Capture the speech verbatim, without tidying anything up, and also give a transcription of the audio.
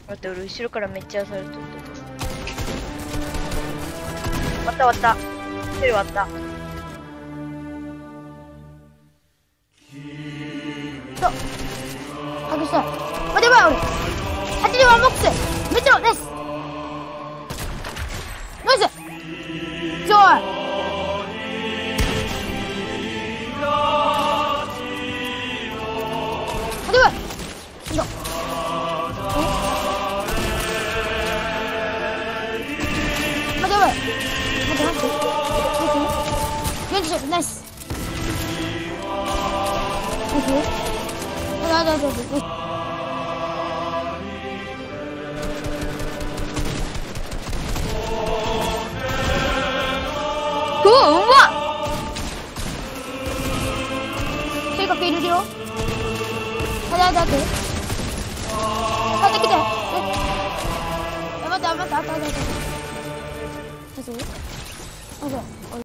待って、俺後ろからめっちゃやされてる。終わった終わった。一人終わった。 そう。隠したい。待てばい、俺。はちじゅうワンボックス。めっちゃナイス。ナイス。ちょい。待てばい。いいぞ。待てばい。待って待って。ナイス。ナイス。ナイス。ああ、だだだだ。うわ、うまっ。性格入れるよ。あだだって。帰ってきて。え、待って待って、あったあったあった。大丈夫？大丈夫。